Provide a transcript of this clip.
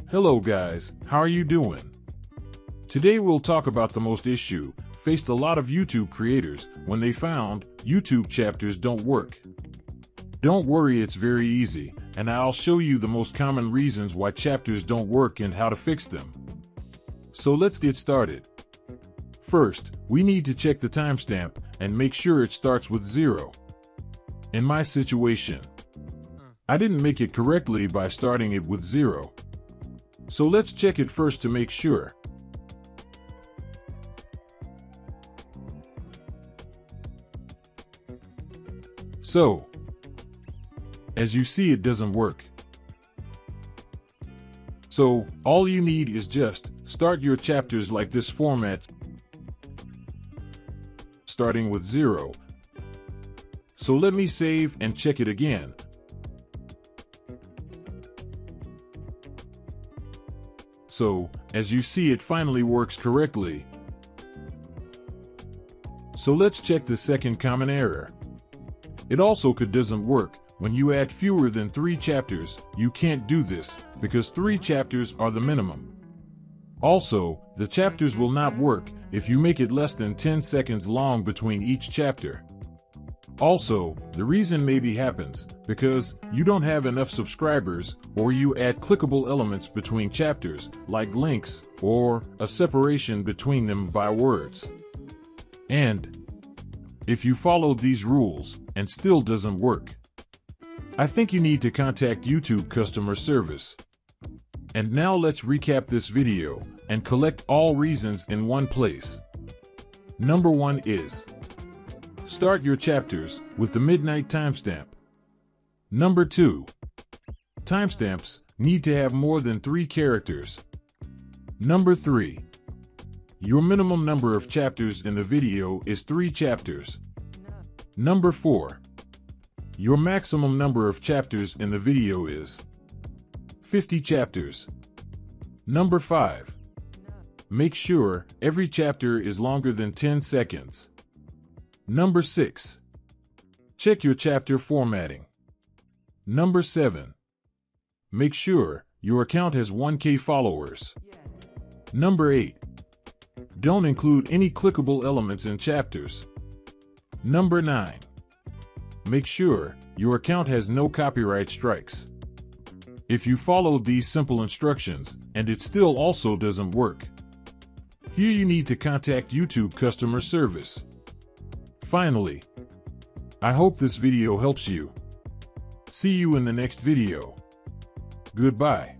Hello guys, how are you doing? Today we'll talk about the most issue faced a lot of YouTube creators when they found YouTube chapters don't work. Don't worry, it's very easy, and I'll show you the most common reasons why chapters don't work and how to fix them. So let's get started. First, we need to check the timestamp and make sure it starts with 0. In my situation, I didn't make it correctly by starting it with 0. So let's check it first to make sure. So, as you see, it doesn't work. So, all you need is just start your chapters like this format, starting with 0. So let me save and check it again. So, as you see, it finally works correctly. So let's check the second common error. It also doesn't work when you add fewer than 3 chapters. You can't do this because 3 chapters are the minimum. Also, the chapters will not work if you make it less than 10 seconds long between each chapter. Also, the reason maybe happens because you don't have enough subscribers, or you add clickable elements between chapters, like links, or a separation between them by words. And if you followed these rules and still doesn't work, I think you need to contact YouTube customer service. And now let's recap this video and collect all reasons in one place. Number 1 is start your chapters with the midnight timestamp. Number 2, timestamps need to have more than 3 characters. Number 3, your minimum number of chapters in the video is 3 chapters. Number 4, your maximum number of chapters in the video is 50 chapters. Number 5, make sure every chapter is longer than 10 seconds. Number 6, check your chapter formatting. Number 7, make sure your account has 1K followers. Number 8, don't include any clickable elements in chapters. Number 9, make sure your account has no copyright strikes. If you followed these simple instructions and it still also doesn't work, here you need to contact YouTube customer service. Finally, I hope this video helps you. See you in the next video. Goodbye.